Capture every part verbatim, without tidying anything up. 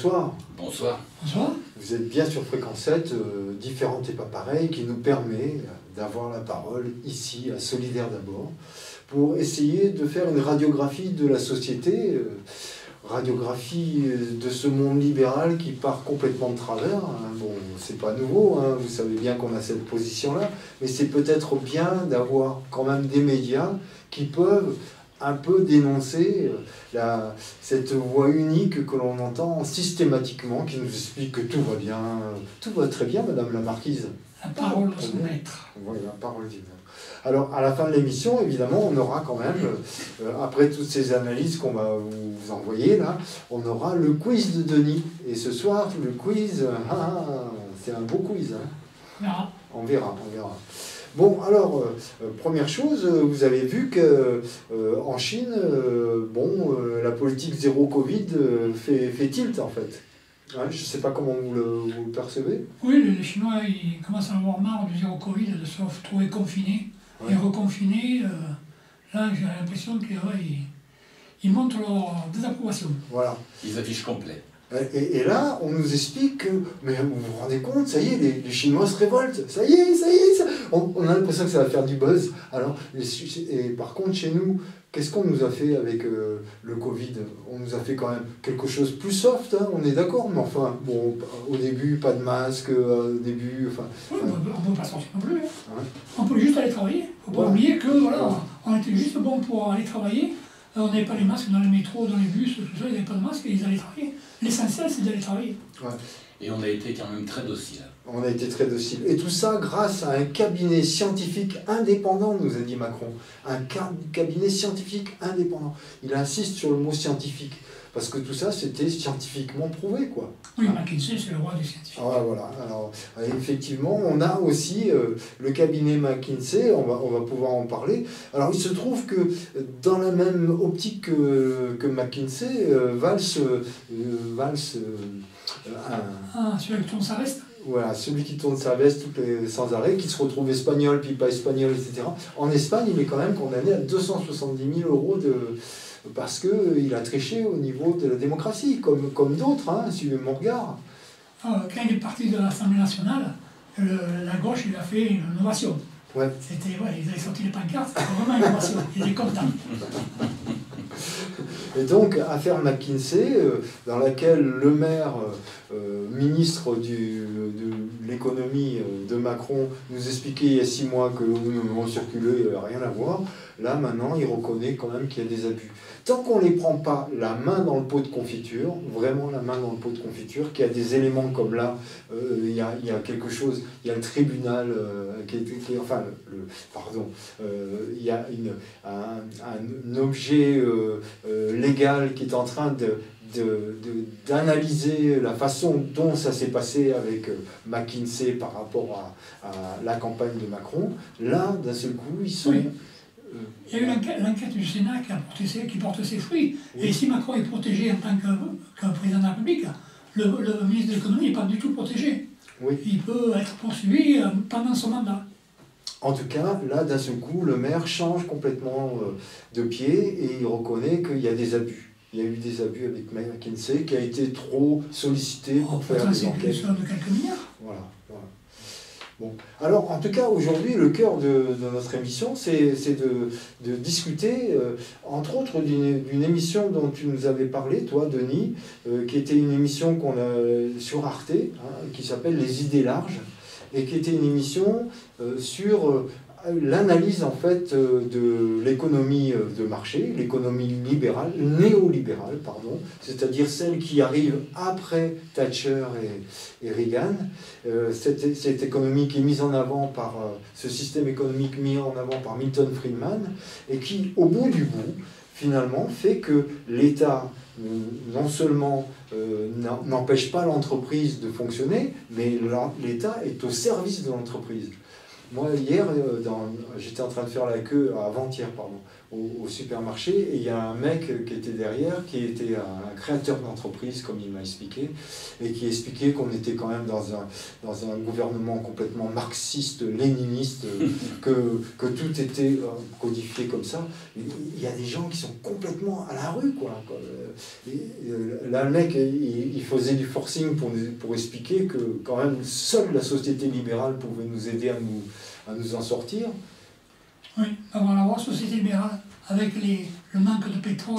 bonsoir. Bonsoir. Bonsoir. Vous êtes bien sur Fréquence sept, euh, différente et pas pareil, qui nous permet d'avoir la parole ici à Solidaire d'abord, pour essayer de faire une radiographie de la société, euh, radiographie de ce monde libéral qui part complètement de travers. Hein. Bon, c'est pas nouveau, hein, vous savez bien qu'on a cette position-là, mais c'est peut-être bien d'avoir quand même des médias qui peuvent un peu dénoncer la, cette voix unique que l'on entend systématiquement, qui nous explique que tout va bien, tout va très bien, Madame la Marquise. La parole de son maître. Oui, la parole du maître. Alors, à la fin de l'émission, évidemment, on aura quand même, euh, après toutes ces analyses qu'on va vous envoyer, là, on aura le quiz de Denis. Et ce soir, le quiz, ah, c'est un beau quiz. Hein. On verra. On verra, on verra. Bon, alors, euh, première chose, vous avez vu que euh, en Chine, euh, bon, euh, la politique zéro Covid euh, fait, fait tilt, en fait. Hein, je ne sais pas comment vous le, vous le percevez. Oui, les Chinois, ils commencent à avoir marre du zéro Covid, de se retrouver confinés ouais. et reconfinés. Euh, là, j'ai l'impression qu'ils ouais, ils montrent leur désapprobation. Voilà. Ils affichent complet. Et, et là, on nous explique que, mais vous vous rendez compte, ça y est, les, les Chinois se révoltent, ça y est, ça y est, ça... On, on a l'impression que ça va faire du buzz. Alors, les, et par contre, chez nous, qu'est-ce qu'on nous a fait avec euh, le Covid? On nous a fait quand même quelque chose de plus soft, hein, on est d'accord, mais enfin, bon, au début, pas de masque, euh, au début, enfin... Oui, enfin... on ne peut pas sortir non plus. Hein. Ouais. On peut juste aller travailler. Il ne faut pas ouais. oublier que, voilà, ouais. on était juste bon pour aller travailler. On n'avait pas les masques dans les métros, dans les bus, tout ça, ils n'avaient pas de masques et ils allaient travailler. L'essentiel, c'est d'aller travailler. Ouais. Et on a été quand même très docile. On a été très docile. Et tout ça grâce à un cabinet scientifique indépendant, nous a dit Macron. Un cabinet scientifique indépendant. Il insiste sur le mot scientifique. Parce que tout ça, c'était scientifiquement prouvé, quoi. Oui, McKinsey, c'est le roi du scientifique. Ah, voilà. Alors, effectivement, on a aussi euh, le cabinet McKinsey, on va, on va pouvoir en parler. Alors, il se trouve que dans la même optique que, que McKinsey, euh, Valls, euh, Valls euh, un... Ah, celui qui tourne sa veste. Voilà, celui qui tourne sa veste toutes les, sans arrêt, qui se retrouve espagnol, puis pas espagnol, et cetera. En Espagne, il est quand même condamné à deux cent soixante-dix mille euros de... parce qu'il a triché au niveau de la démocratie, comme, comme d'autres, hein, suivez mon regard. Quand il est parti de l'Assemblée nationale, le, la gauche, il a fait une innovation. Ouais. C'était, ouais, ils avaient sorti les pancartes, c'était vraiment une innovation, il est content. Et donc, affaire McKinsey, euh, dans laquelle le maire, euh, ministre du, de l'économie euh, de Macron, nous expliquait il y a six mois que on circulait, il n'y avait rien à voir. Là, maintenant, il reconnaît quand même qu'il y a des abus. Tant qu'on ne les prend pas la main dans le pot de confiture, vraiment la main dans le pot de confiture, qu'il y a des éléments comme là, euh, il, y a, il y a quelque chose, il y a le tribunal, euh, qui, est, qui est, enfin, le, le, pardon, euh, il y a une, un, un objet euh, euh, légal qui est en train de... d'analyser la façon dont ça s'est passé avec McKinsey par rapport à, à la campagne de Macron, là, d'un seul coup, ils sont... Oui. Il y a eu l'enquête du Sénat qui, a porté ses, qui porte ses fruits. Oui. Et si Macron est protégé en tant que, que président de la République, le, le ministre de l'économie n'est pas du tout protégé. Oui. Il peut être poursuivi pendant son mandat. En tout cas, là, d'un seul coup, le maire change complètement de pied et il reconnaît qu'il y a des abus. Il y a eu des abus avec McKinsey qui a été trop sollicité pour oh, faire des enquêtes. de quelques milliards. Voilà, voilà. Bon. Alors, en tout cas, aujourd'hui, le cœur de, de notre émission, c'est de, de discuter, euh, entre autres, d'une émission dont tu nous avais parlé, toi, Denis, euh, qui était une émission qu'on a sur Arte, hein, qui s'appelle Les idées larges, et qui était une émission euh, sur euh, l'analyse, en fait, euh, de l'économie de marché, l'économie libérale, néolibérale, pardon, c'est-à-dire celle qui arrive après Thatcher et, et Reagan, euh, cette, cette économie qui est mise en avant par, euh, ce système économique mis en avant par Milton Friedman, et qui, au bout du bout, finalement, fait que l'État, non seulement euh, n'empêche pas l'entreprise de fonctionner, mais l'État est au service de l'entreprise. Moi, hier, j'étais en train de faire la queue, avant-hier, pardon, au, au supermarché, et il y a un mec qui était derrière, qui était un créateur d'entreprise, comme il m'a expliqué, et qui expliquait qu'on était quand même dans un, dans un gouvernement complètement marxiste, léniniste, que, que tout était codifié comme ça. Il y a des gens qui sont complètement à la rue, quoi. Et là, le mec, il, il faisait du forcing pour, pour expliquer que quand même seule la société libérale pouvait nous aider à nous, à nous en sortir. Oui, on va avoir société libérale avec les, le manque de pétrole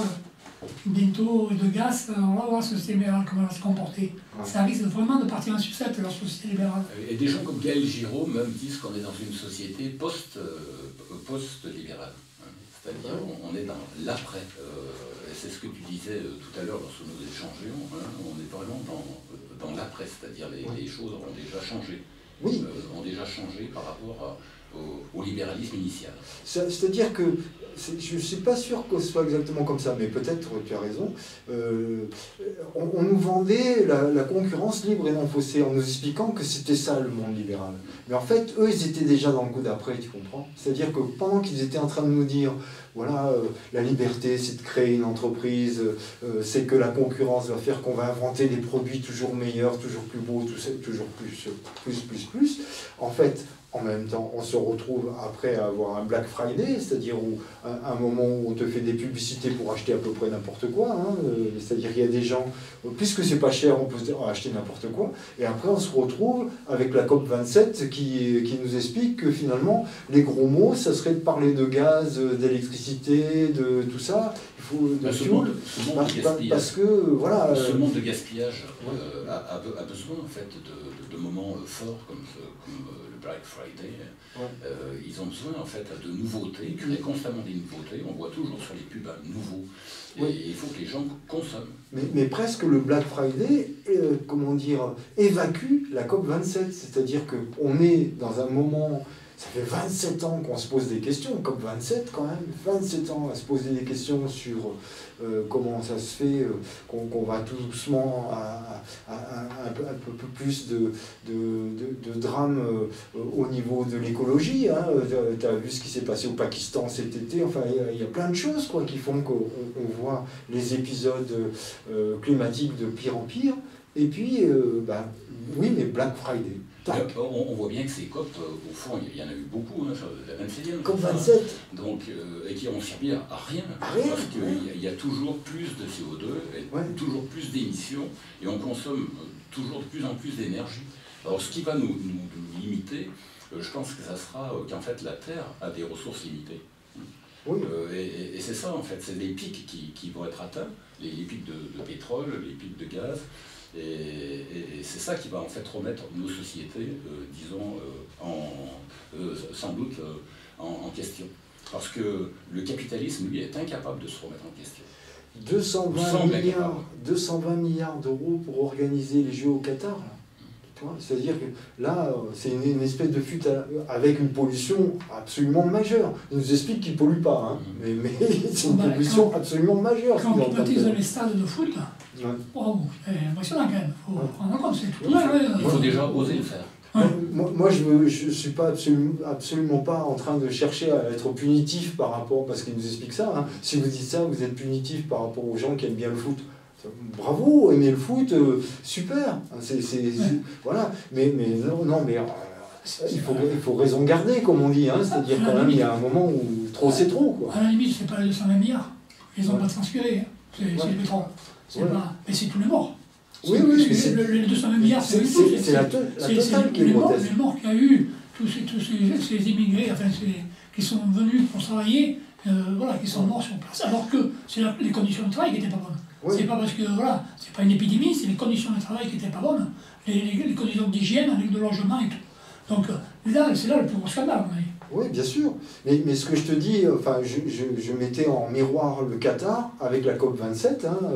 bientôt et de gaz, on va voir la société libérale comment elle va se comporter. Ouais. Ça risque vraiment de partir en sucette, la société libérale. Et des gens comme Gaël Giraud même disent qu'on est dans une société post, euh, post-libérale. C'est-à-dire on est dans l'après. Euh, c'est ce que tu disais tout à l'heure lorsque nous échangions. Hein, on est vraiment dans, dans l'après, c'est-à-dire les, ouais. les choses ont déjà changé. Oui. Euh, ont déjà changé par rapport à, Au, au libéralisme initial. C'est-à-dire que, je ne suis pas sûr que ce soit exactement comme ça, mais peut-être tu as raison, euh, on, on nous vendait la, la concurrence libre et non faussée en nous expliquant que c'était ça le monde libéral. Mais en fait, eux, ils étaient déjà dans le coup d'après, tu comprends? C'est-à-dire que pendant qu'ils étaient en train de nous dire, voilà, euh, la liberté, c'est de créer une entreprise, euh, c'est que la concurrence va faire qu'on va inventer des produits toujours meilleurs, toujours plus beaux, tout ça, toujours plus, plus, plus, plus. En fait, en même temps, on se retrouve après à avoir un Black Friday, c'est-à-dire un, un moment où on te fait des publicités pour acheter à peu près n'importe quoi. Hein, euh, c'est-à-dire qu'il y a des gens, puisque c'est pas cher, on peut acheter n'importe quoi. Et après, on se retrouve avec la COP vingt-sept qui, qui nous explique que finalement, les gros mots, ça serait de parler de gaz, d'électricité, de tout ça. Il faut de bah, ce, fuel, monde, ce monde de gaspillage, parce que voilà. Ce euh, monde de gaspillage ouais. euh, a, a, a besoin en fait de, de, de moments forts comme, comme le Black Friday. Ouais. Euh, ils ont besoin en fait de nouveautés, créer constamment des nouveautés. On voit toujours sur les pubs un nouveau. Et oui. il faut que les gens consomment. Mais, mais presque le Black Friday, euh, comment dire, évacue la COP vingt-sept. C'est-à-dire qu'on est dans un moment. Ça fait vingt-sept ans qu'on se pose des questions, COP vingt-sept quand même, vingt-sept ans à se poser des questions sur euh, comment ça se fait, euh, qu'on qu'on va tout doucement à, à, à, à un, peu, un peu plus de, de, de, de drame euh, au niveau de l'écologie. Hein. Tu as vu ce qui s'est passé au Pakistan cet été, enfin il y, y a plein de choses quoi, qui font qu'on on voit les épisodes euh, climatiques de pire en pire. Et puis, euh, bah, oui, mais Black Friday. On, on voit bien que ces COP, euh, au fond, il y en a eu beaucoup, hein, la vingt-septième. COP vingt-sept. Donc, euh, et qui ont servi à rien. À rien. Parce qu'il ouais. y, y a toujours plus de C O deux, et ouais. toujours plus d'émissions, et on consomme toujours de plus en plus d'énergie. Alors, ce qui va nous, nous, nous limiter, euh, je pense que ça sera euh, qu'en fait, la Terre a des ressources limitées. Oui. Euh, et et c'est ça, en fait, c'est des pics qui, qui vont être atteints, les, les pics de, de pétrole, les pics de gaz. Et, et, et c'est ça qui va en fait remettre nos sociétés, euh, disons, euh, en, euh, sans doute euh, en, en question. Parce que le capitalisme, lui, est incapable de se remettre en question. deux cent vingt milliards, deux cent vingt milliards d'euros pour organiser les Jeux au Qatar. C'est-à-dire que là, c'est une, une espèce de fuite à, avec une pollution absolument majeure. Il nous explique qu'il ne pollue pas, hein, mais, mais c'est une bah, pollution quand, absolument majeure. Quand on privatise les stades de foot, ouais. oh, c'est impressionnant quand même. Il faut ouais. prendre en compte, c'est tout. Il faut, ouais, il faut déjà oser le faire. Ouais. Moi, moi, je ne suis pas absolument, absolument pas en train de chercher à être punitif par rapport, parce qu'il nous explique ça. Hein. Si vous dites ça, vous êtes punitif par rapport aux gens qui aiment bien le foot. Bravo, aimer le foot, euh, super, c'est, c'est, ouais. voilà, mais, mais non, non mais euh, il, faut, il faut raison garder, comme on dit, hein, c'est-à-dire quand même, il y a un moment où trop c'est trop, quoi. À la limite, c'est pas les deux cent vingt milliards, ils n'ont ouais. pas transféré, hein. c'est, ouais. c'est le pétrole, c'est ouais. pas, mais c'est tous les morts. Oui, oui, mais c'est, le, les deux cent vingt milliards, c'est, c'est, c'est, c'est la, to- la totale c'est, qui est grotesque. Les morts qu'il y a eu, tous ces, tous ces, ces immigrés, enfin, ces, qui sont venus pour travailler, euh, voilà, qui sont morts sur place, alors que c'est la, les conditions de travail qui n'étaient pas bonnes. Oui. C'est pas parce que, voilà, c'est pas une épidémie, c'est les conditions de travail qui n'étaient pas bonnes, les, les, les conditions d'hygiène avec de logement et tout. Donc là, c'est là le plus gros scandale. Oui, bien sûr. Mais, mais ce que je te dis, enfin, je, je, je mettais en miroir le Qatar avec la COP vingt-sept, hein,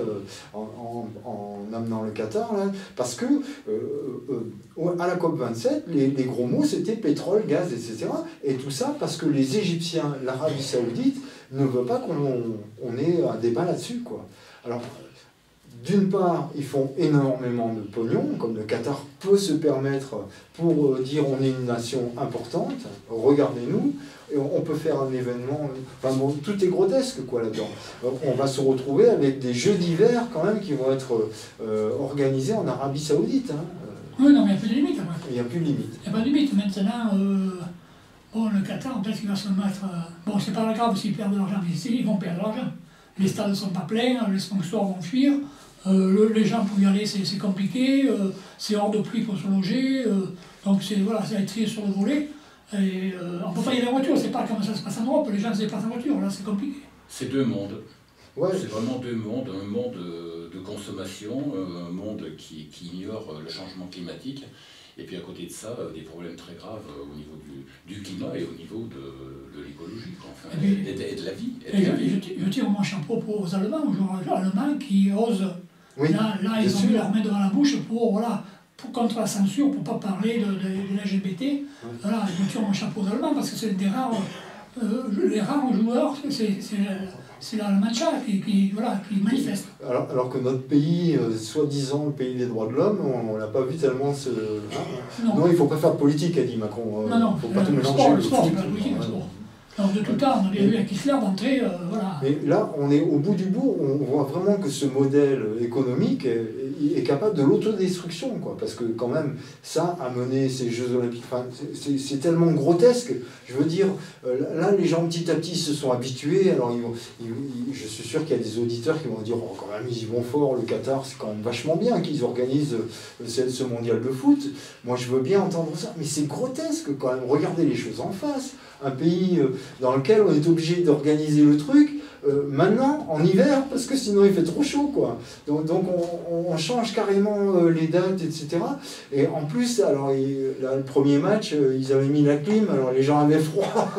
en, en, en amenant le Qatar, là, parce que euh, euh, à la COP vingt-sept, les, les gros mots, c'était pétrole, gaz, et cetera. Et tout ça parce que les Égyptiens, l'Arabie Saoudite, ne veulent pas qu'on on ait un débat là-dessus, quoi. Alors, d'une part, ils font énormément de pognon, comme le Qatar peut se permettre pour dire on est une nation importante, regardez-nous, et on peut faire un événement, enfin bon, tout est grotesque quoi là-dedans. On va se retrouver avec des jeux d'hiver quand même qui vont être euh, organisés en Arabie Saoudite. Hein. Oui, non, mais il n'y a plus de limite. Après. Il n'y a plus de limite. Il n'y a pas de limite. Maintenant, euh, bon, le Qatar, peut-être qu'il va se mettre... Euh, bon, c'est pas grave s'ils perdent de l'argent, mais ici, ils vont perdre de l'argent. Les stades ne sont pas pleins, les sponsors vont fuir, euh, le, les gens pour y aller, c'est compliqué, euh, c'est hors de prix pour se loger, euh, donc voilà, ça va être trié sur le volet. Et, euh, on ne peut pas y aller en voiture, c'est pas comme ça se passe en Europe, les gens se déplacent en voiture, là c'est compliqué. C'est deux mondes. Ouais. C'est vraiment deux mondes, un monde de consommation, un monde qui, qui ignore le changement climatique, et puis à côté de ça, des problèmes très graves au niveau du, du climat et au niveau de, de l'écologie, enfin, et, et, de, et de la vie. Et et de la vie. Je, je tire mon chapeau aux Allemands, aux Allemands qui osent, oui, là, là ils ont mis leur main devant la bouche pour, voilà, pour contre la censure, pour ne pas parler de, de, de l'L G B T. Oui. Voilà, je tire mon chapeau aux Allemands parce que c'est des rares, euh, les rares joueurs, c'est l'Allemagne qui, qui, voilà, qui manifeste. Alors, alors que notre pays, euh, soi-disant le pays des droits de l'homme, on n'a pas vu tellement ce... Hein, non. non, il ne faut pas faire de politique, a dit Macron. Euh, non, non, il ne faut pas tout le mélanger. Sport, le sport, c'est pas la politique, le sport. Alors de tout temps, on avait vu avec Hitler d'entrée, euh, voilà. Mais là, on est au bout du bout, on voit vraiment que ce modèle économique est, est capable de l'autodestruction, quoi. Parce que quand même, ça a mené ces Jeux Olympiques, enfin, c'est tellement grotesque. Je veux dire, là, les gens petit à petit se sont habitués. Alors, ils vont, ils, je suis sûr qu'il y a des auditeurs qui vont dire, oh, quand même, ils y vont fort, le Qatar, c'est quand même vachement bien qu'ils organisent ce mondial de foot. Moi, je veux bien entendre ça, mais c'est grotesque quand même. Regardez les choses en face. Un pays dans lequel on est obligé d'organiser le truc euh, maintenant, en hiver, parce que sinon il fait trop chaud, quoi. Donc, donc on, on change carrément euh, les dates, et cetera. Et en plus, alors, il, là, le premier match, euh, ils avaient mis la clim, alors les gens avaient froid.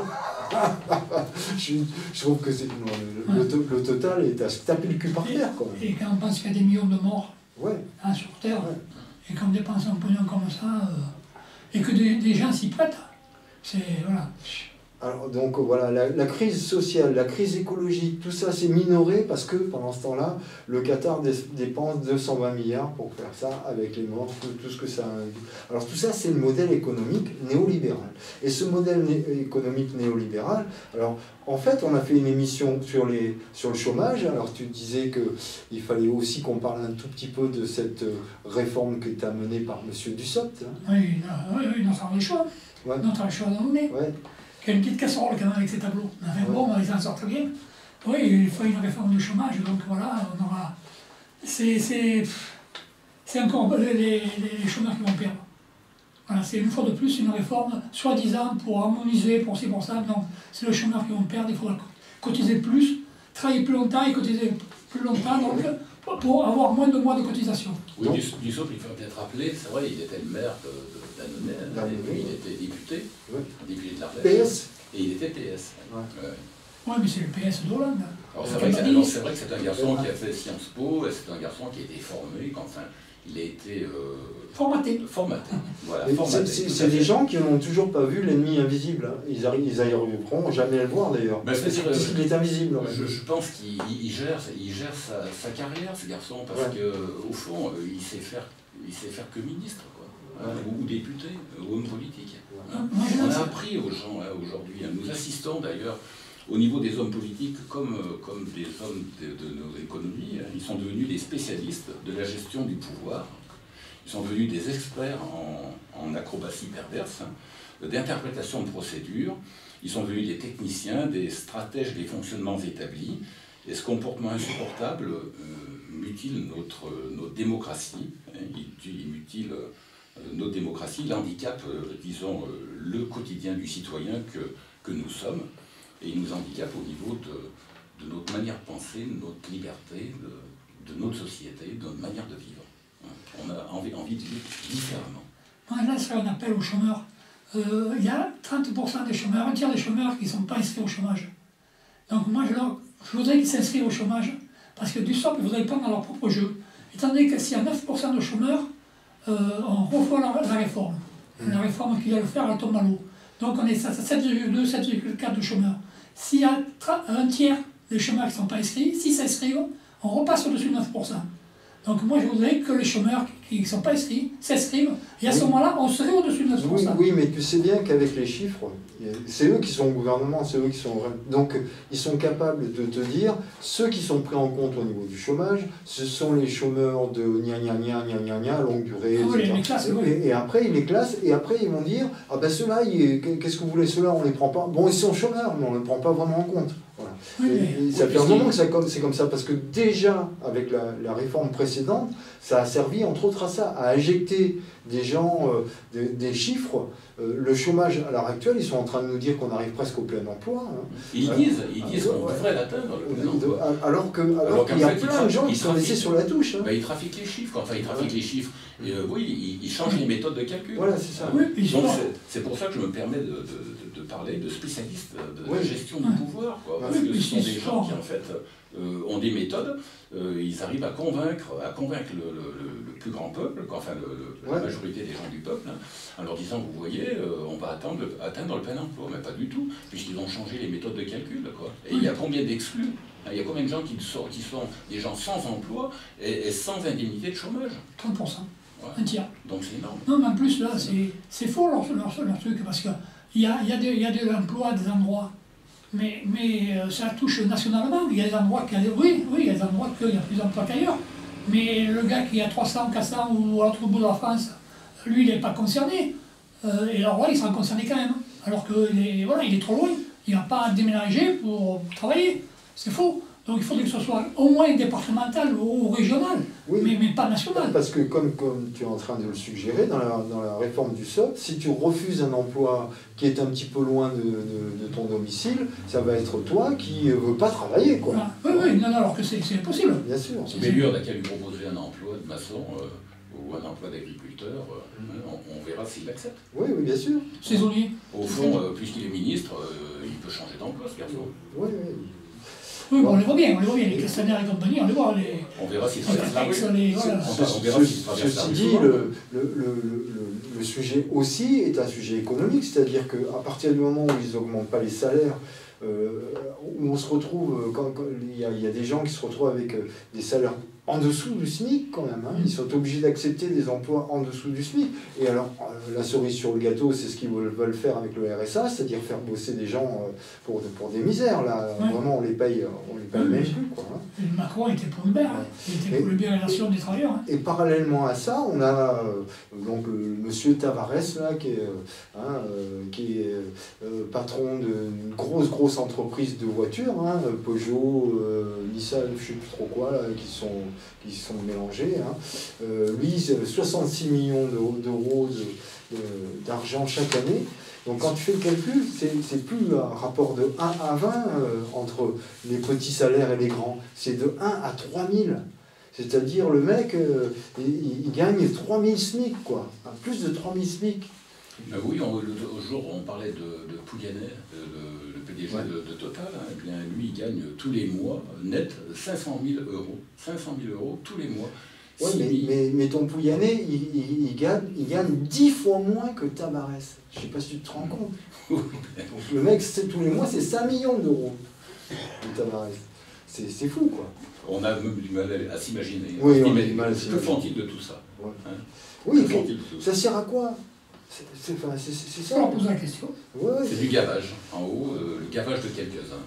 je, je trouve que c'est le, le, le, le total est à se taper le cul par terre, quoi. Et quand on pense qu'il y a des millions de morts ouais. hein, sur Terre, ouais. et qu'on dépense un pognon comme ça, euh, et que des, des gens s'y prêtent, c'est... voilà. Alors, donc voilà, la, la crise sociale, la crise écologique, tout ça c'est minoré parce que pendant ce temps-là, le Qatar dé, dépense deux cent vingt milliards pour faire ça avec les morts, tout, tout ce que ça induit. Alors tout ça c'est le modèle économique néolibéral. Et ce modèle né, économique néolibéral, alors en fait on a fait une émission sur, les, sur le chômage, alors tu disais qu'il fallait aussi qu'on parle un tout petit peu de cette réforme qui est amenée par M. Dussopt. Hein. Oui, oui, oui, dans son choix, ouais. notre choix d'emmener. Ouais. Il y a une petite casserole quand même avec ces tableaux. Enfin, ouais. Bon, on les en sort bien. Oui, il faut une réforme du chômage, donc voilà, on aura... C'est encore les, les, les chômeurs qui vont perdre. Voilà, c'est une fois de plus une réforme, soi-disant pour harmoniser, pour ci, pour ça. Non, c'est les chômeurs qui vont perdre, il faudra cotiser plus, travailler plus longtemps et cotiser plus longtemps, donc pour avoir moins de mois de cotisation. Oui, Dussopt, il faut peut-être rappeler, c'est vrai, il était le maire d'Annonay, et puis il était député, ouais. député de l'Ardèche. P S. Et il était P S. Oui, ouais, mais c'est le P S d'Hollande. Alors c'est vrai, vrai que c'est un garçon qui a fait Sciences Po, et c'est un garçon qui a été formé, enfin, il a été... Euh, formaté. Formaté, voilà. C'est des gens qui n'ont toujours pas vu l'ennemi invisible. Hein. Ils n'arriveront jamais à le voir d'ailleurs. Ben, parce qu'il est invisible. Je, je pense qu'il gère, il gère sa, sa carrière, ce garçon, parce ouais. qu'au fond, il sait faire, il sait faire que ministre, quoi. Ouais. Ou, ou député, ou homme politique. Ouais. On a appris aux gens hein, aujourd'hui, hein. Nous assistons d'ailleurs au niveau des hommes politiques comme, comme des hommes de, de nos économies. Hein. Ils sont devenus des spécialistes de la gestion du pouvoir. Ils sont devenus des experts en, en acrobatie perverse, hein, d'interprétation de procédures. Ils sont devenus des techniciens, des stratèges des fonctionnements établis. Et ce comportement insupportable euh, mutile notre, notre démocratie. Hein, il, il mutile euh, notre démocratie, il handicape, euh, disons, euh, le quotidien du citoyen que, que nous sommes. Et il nous handicape au niveau de, de notre manière de penser, de notre liberté, de, de notre société, de notre manière de vivre. On a envie, envie de vivre différemment. Moi, là, c'est un appel aux chômeurs. Euh, il y a trente pour cent des chômeurs, un tiers des chômeurs qui ne sont pas inscrits au chômage. Donc moi, je, leur, je voudrais qu'ils s'inscrivent au chômage, parce que Dussopt, ils voudraient prendre dans leur propre jeu. Étant donné que s'il y a neuf pour cent de chômeurs, euh, on revoit la, la réforme. Mmh. La réforme qu'il va le faire, elle tombe à l'eau. Donc on est à sept virgule deux, sept virgule quatre de chômeurs. S'il y a un tiers des chômeurs qui ne sont pas inscrits, s'ils s'inscrivent, on repasse au-dessus de neuf pour cent. Donc moi je voudrais que les chômeurs qui ne sont pas inscrits s'inscrivent, et à oui. ce moment-là, on serait au-dessus de notre oui, oui, mais tu sais bien qu'avec les chiffres, c'est eux qui sont au gouvernement, c'est eux qui sont... Donc ils sont capables de te dire, ceux qui sont pris en compte au niveau du chômage, ce sont les chômeurs de gna gna gna gna gna gna, longue durée, ah, oui, les classes, et, oui. et, et après ils les classent, et après ils vont dire, ah ben ceux-là, qu'est-ce que vous voulez, ceux-là on les prend pas, bon ils sont chômeurs, mais on ne les prend pas vraiment en compte. Voilà. Oui, et, mais... et ça fait un moment que c'est comme, comme ça, parce que déjà, avec la, la réforme précédente, ça a servi entre autres à ça, à injecter des gens, euh, des, des chiffres. Euh, le chômage, à l'heure actuelle, ils sont en train de nous dire qu'on arrive presque au plein emploi. Hein. Ils disent, ils disent qu'on ouais. devrait l'atteindre, le plein emploi. Alors qu'il alors qu y a plein de gens qui sont laissés sur la touche. Hein. Ben, ils trafiquent les chiffres, enfin ils trafiquent ouais. les chiffres. Et, euh, oui, ils, ils changent les méthodes de calcul. Voilà, c'est ça. Oui, donc c'est pour ça que je me permets de, de, de, de parler de spécialistes de oui. la gestion oui. du pouvoir. Quoi, parce oui, que ce sont des gens qui, en fait, euh, ont des méthodes, euh, ils arrivent à convaincre, à convaincre le, le, le plus grand peuple, quoi, enfin le, le, ouais. la majorité des gens du peuple, hein, en leur disant, vous voyez, euh, on va atteindre le, atteindre le plein emploi. Mais pas du tout, puisqu'ils ont changé les méthodes de calcul. Quoi. Et il y a combien d'exclus? Il y a combien de gens qui sont, qui sont des gens sans emploi et, et sans indemnité de chômage? trente pour cent. Ouais. Un tiers. Donc c'est énorme. Non, mais en plus, là, c'est faux leur, leur, leur truc, parce qu'il y a, y, a y a de l'emploi à des endroits, mais, mais euh, ça touche nationalement. Il y a des endroits qui... Oui, oui, il y a des endroits qu'il y a plus d'emplois qu'ailleurs. Mais le gars qui a trois cents, quatre cents ou à l'autre bout de la France, lui, il n'est pas concerné. Euh, et alors, ouais, il sera concerné quand même. Alors qu'il est, voilà, il est trop loin. Il n'a pas à déménager pour travailler. C'est faux. Donc il faudrait que ce soit au moins départemental ou régional, oui, mais, mais pas national. Parce que comme, comme tu es en train de le suggérer, dans la, dans la réforme du S O P, si tu refuses un emploi qui est un petit peu loin de, de, de ton domicile, ça va être toi qui ne veux pas travailler. Quoi. Ah, oui, oui, non, non, alors que c'est impossible. Bien sûr. Mais lui, on a qu'à lui proposer un emploi de maçon euh, ou un emploi d'agriculteur, euh, mmh. on, on verra s'il accepte. Oui, oui, bien sûr. Saisonnier. Au fond, euh, puisqu'il est ministre, euh, il peut changer d'emploi, ce garçon. Oui, oui. Oui, bon, on les voit bien, on les voit bien, les Castaner et compagnie, on les voit. Les... On verra s'ils traversent la rue. Les... Voilà. On verra s'ils traversent la rue. Ceci dit, le, le, le, le, le sujet aussi est un sujet économique, c'est-à-dire qu'à partir du moment où ils n'augmentent pas les salaires, euh, où on se retrouve, quand, quand il, y a, il y a des gens qui se retrouvent avec euh, des salaires en dessous du SMIC quand même, hein. Ils sont obligés d'accepter des emplois en dessous du SMIC. Et alors, euh, la cerise sur le gâteau, c'est ce qu'ils veulent faire avec le R S A, c'est-à-dire faire bosser des gens euh, pour, pour des misères. Là, ouais. Vraiment, on les paye, on les paye ouais, même plus. Quoi, hein. Macron était pour le maire, hein. Il était et, pour le bien-relation des travailleurs. Hein. Et parallèlement à ça, on a euh, donc le monsieur Tavares, là, qui est, euh, hein, euh, qui est euh, patron d'une grosse, grosse entreprise de voitures, hein, Peugeot, euh, Nissan, je ne sais plus trop quoi, là, qui sont... qui sont mélangés. Hein. Euh, lui, soixante-six millions d'euros d'argent chaque année. Donc quand tu fais le calcul, c'est plus un rapport de un à vingt euh, entre les petits salaires et les grands. C'est de un à trois mille. C'est-à-dire le mec, euh, il, il gagne trois mille SMIC, quoi. Plus de trois mille SMIC. Ben oui, on, le, au jour où on parlait de, de Pouyanné, le, le P D G ouais. de, de Total, hein, eh bien, lui, il gagne tous les mois, net, cinq cent mille euros. cinq cent mille euros tous les mois. Oui, mais, mais, mais ton Pouyanné, il, il, il, gagne, il gagne dix fois moins que Tavares. Je ne sais pas si tu te rends compte. Donc, le mec, tous les mois, c'est cinq millions d'euros de Tavares. C'est fou, quoi. On a même du mal à s'imaginer. Oui, on a du mal à s'imaginer. Que font-ils de tout ça, ouais. Hein? Oui, faut, ça sert à quoi? C'est ça. On pose la question. Ouais, c'est du gavage. En haut, euh, le gavage de quelques-uns.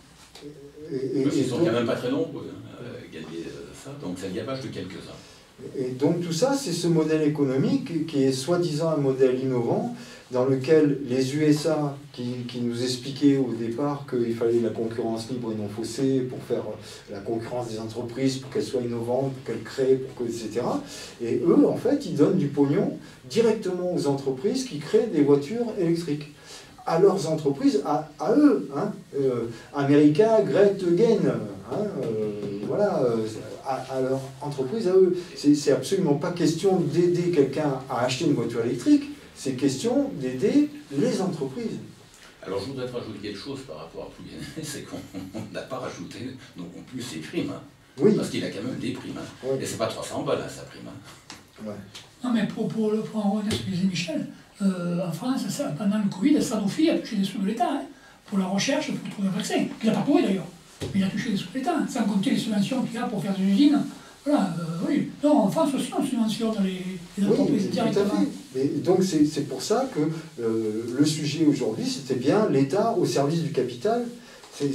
Ils sont quand même pas très nombreux hein, à gagner ça, donc c'est le gavage de quelques-uns. Et donc tout ça, c'est ce modèle économique qui est soi-disant un modèle innovant, dans lequel les U S A, qui, qui nous expliquaient au départ qu'il fallait la concurrence libre et non faussée pour faire la concurrence des entreprises, pour qu'elles soient innovantes, pour qu'elles créent, pour que, et cetera. Et eux, en fait, ils donnent du pognon directement aux entreprises qui créent des voitures électriques. À leurs entreprises, à, à eux, hein, euh, America Great Again, hein, euh, voilà, euh, à, à leur entreprise, à eux. C'est absolument pas question d'aider quelqu'un à acheter une voiture électrique, c'est question d'aider les entreprises. Alors je voudrais te rajouter quelque chose par rapport à Pouyanné, c'est qu'on n'a pas rajouté non plus ses primes, hein, oui. Parce qu'il a quand même des primes, hein, ouais. Et c'est pas trois cents balles hein, sa prime. Hein. Ouais. Non mais pour, pour, le, pour en revenir à ce que disait Michel, euh, en France, ça, pendant le Covid, Sanofi a touché des sous de l'État hein, pour la recherche, pour trouver un vaccin. Il n'a pas trouvé d'ailleurs, mais il a touché des sous de l'État, sans compter les subventions qu'il a pour faire des usines Voilà, euh, oui. Non, en France aussi, on subventionne les, les entreprises oui, directement. Tout à fait. Et donc c'est pour ça que euh, le sujet aujourd'hui, c'était bien l'État au service du capital. C'est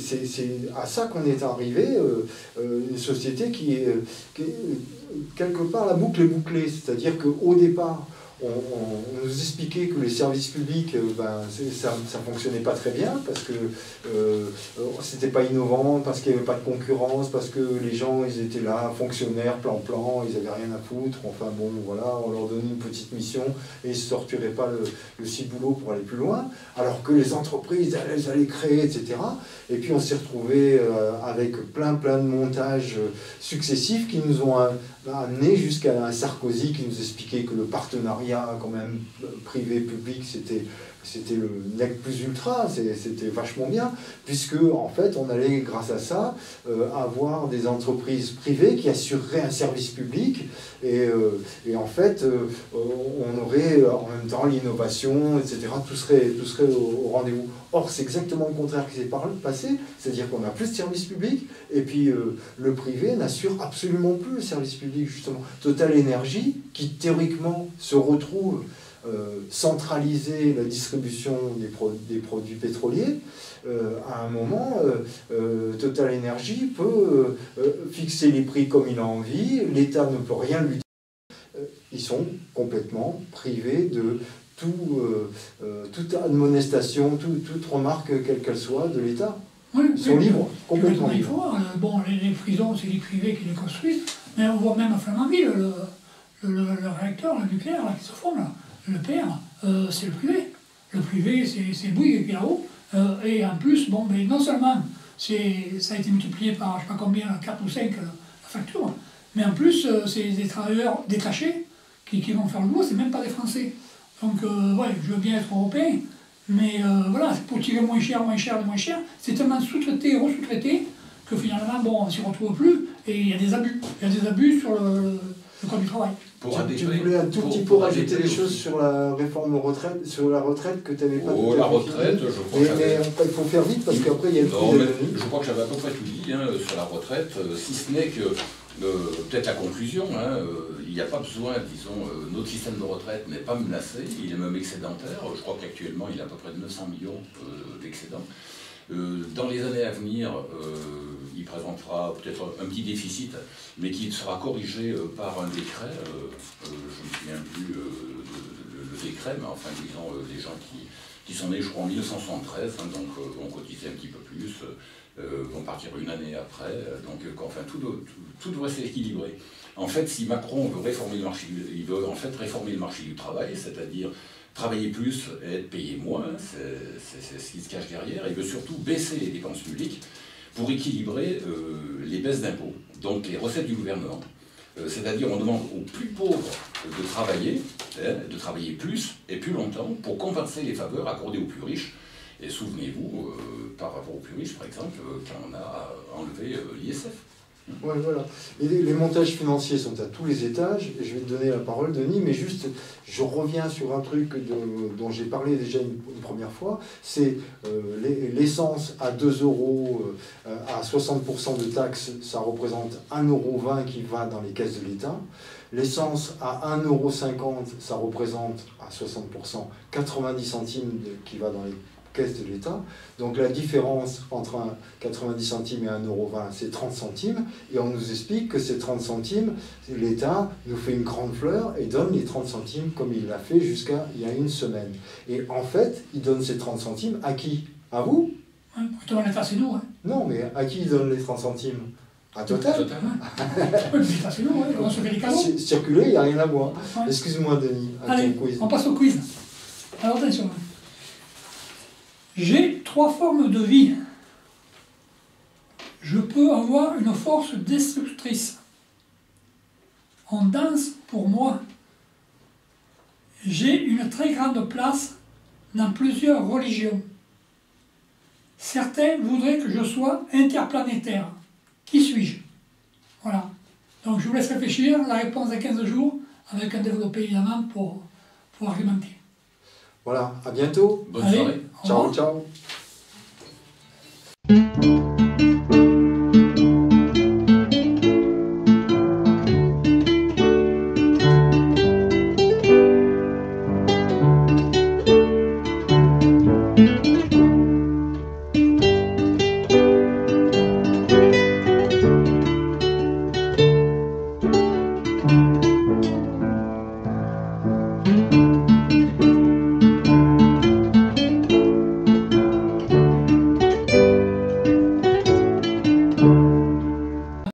à ça qu'on est arrivé, euh, euh, une société qui est, qui est, quelque part, la boucle est bouclée. C'est-à-dire qu'au départ, on, on, on nous expliquait que les services publics, euh, ben, ça ne fonctionnait pas très bien, parce que euh, c'était pas innovant, parce qu'il n'y avait pas de concurrence, parce que les gens, ils étaient là, fonctionnaires, plan-plan, ils n'avaient rien à foutre. Enfin bon, voilà, on leur donnait une petite mission et ils ne se torturaient pas le, le ciboulot pour aller plus loin, alors que les entreprises, elles, elles allaient créer, et cetera. Et puis on s'est retrouvé euh, avec plein plein de montages euh, successifs qui nous ont amené jusqu'à un Sarkozy qui nous expliquait que le partenariat quand même privé-public c'était c'était le nec plus ultra, c'était vachement bien, puisque en fait on allait grâce à ça euh, avoir des entreprises privées qui assureraient un service public et, euh, et en fait euh, on aurait en même temps l'innovation, et cetera. Tout serait, tout serait au, au rendez-vous. Or c'est exactement le contraire qui s'est passé, c'est-à-dire qu'on n'a plus de service public et puis euh, le privé n'assure absolument plus le service public justement. Total Énergie qui théoriquement se retrouve Euh, centraliser la distribution des, pro des produits pétroliers, euh, à un moment, euh, euh, Total Énergie peut euh, fixer les prix comme il a envie, l'État ne peut rien lui dire. Euh, ils sont complètement privés de tout, euh, euh, toute admonestation, tout, toute remarque, quelle qu'elle soit, de l'État. Oui, ils sont oui, libres, complètement il libres. faut voir, bon, les, les prisons, c'est les privés qui les construisent, mais on voit même à Flamanville, le, le, le, le réacteur, le nucléaire là, qui se forme là. Le père, euh, c'est le privé. Le privé, c'est Bouygues qui est là-haut. Euh, et en plus, bon, mais non seulement ça a été multiplié par, je ne sais pas combien, quatre ou cinq, la, la facture, mais en plus, euh, c'est des travailleurs détachés qui, qui vont faire le boulot, c'est même pas des Français. Donc, euh, ouais, je veux bien être européen, mais euh, voilà, pour tirer moins cher, moins cher, moins cher, c'est tellement sous-traité, re-sous-traité, que finalement, bon, on ne s'y retrouve plus, et il y a des abus. Il y a des abus sur le, le code du travail. Pour tu, tu voulais un tout pour, petit peu rajouter des choses sur la réforme retraite, sur la retraite que tu n'avais pas oh, tout la retraite, fini. Je crois mais, que mais il faut faire vite parce qu'après il y a le non, mais je crois que j'avais à peu près tout dit hein, sur la retraite, si ce n'est que euh, peut-être la conclusion, hein, euh, il n'y a pas besoin, disons, euh, notre système de retraite n'est pas menacé, il est même excédentaire, je crois qu'actuellement il a à peu près neuf cents millions euh, d'excédents. Euh, dans les années à venir, euh, il présentera peut-être un petit déficit, mais qui sera corrigé euh, par un décret. Euh, euh, je ne me souviens plus euh, le, le décret, mais enfin, disons, euh, les gens qui, qui sont nés, je crois, en mille neuf cent soixante-treize, hein, donc euh, ont cotisé un petit peu plus, euh, vont partir une année après. Donc, euh, enfin, tout, tout, tout devrait s'équilibrer. En fait, si Macron veut réformer le marché, il veut en fait réformer le marché du travail, c'est-à-dire travailler plus et être payé moins, c'est ce qui se cache derrière. Il veut surtout baisser les dépenses publiques pour équilibrer euh, les baisses d'impôts, donc les recettes du gouvernement. Euh, C'est-à-dire on demande aux plus pauvres de travailler, hein, de travailler plus et plus longtemps pour compenser les faveurs accordées aux plus riches. Et souvenez-vous, euh, par rapport aux plus riches, par exemple, euh, quand on a enlevé euh, l'I S F. Ouais, voilà. Et les, les montages financiers sont à tous les étages. Et je vais te donner la parole, Denis, mais juste, je reviens sur un truc de, dont j'ai parlé déjà une, une première fois. C'est euh, l'essence à deux euros, euh, à soixante pour cent de taxes, ça représente un euro vingt qui va dans les caisses de l'État. L'essence à un euro cinquante, ça représente à soixante pour cent quatre-vingt-dix centimes de, qui va dans les caisse de l'État. Donc la différence entre un quatre-vingt-dix centimes et un euro vingt, c'est trente centimes. Et on nous explique que ces trente centimes, l'État nous fait une grande fleur et donne les trente centimes comme il l'a fait jusqu'à il y a une semaine. Et en fait, il donne ces trente centimes à qui? À vous? Oui, plutôt l'État, c'est nous. Hein. Non, mais à qui il donne les trente centimes? À Total. Total. Oui, l'État, c'est nous, hein. On se fait des cadeaux. Circuler, il n'y a rien à voir. Ouais. Excuse-moi, Denis. Allez, quiz. on passe au quiz. Alors attention. J'ai trois formes de vie. Je peux avoir une force destructrice. On danse pour moi. J'ai une très grande place dans plusieurs religions. Certains voudraient que je sois interplanétaire. Qui suis-je? Voilà. Donc je vous laisse réfléchir. La réponse à quinze jours, avec un développé évidemment pour, pour argumenter. Voilà, à bientôt. Bonne Allez, soirée. Ciao, ciao.